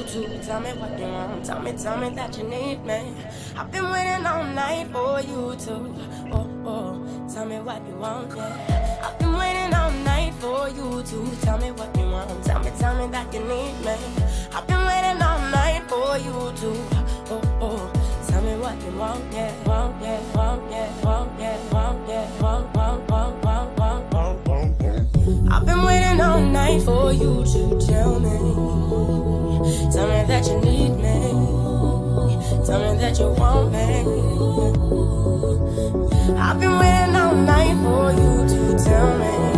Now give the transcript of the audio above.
to tell me what you want. Tell me that you need me. I've been waiting all night for you to, tell me what you want, yeah. I've been waiting all night for you to tell me what you want. Tell me that you need me. I've been waiting all night for you to, tell me what you want, yeah. Want, yeah, want, yeah, want, yeah, want, yeah, want, want, want, want, want, want, want, want. I've been waiting all night for you to tell me that you need me. Tell me that you want me. I've been waiting all night for you to tell me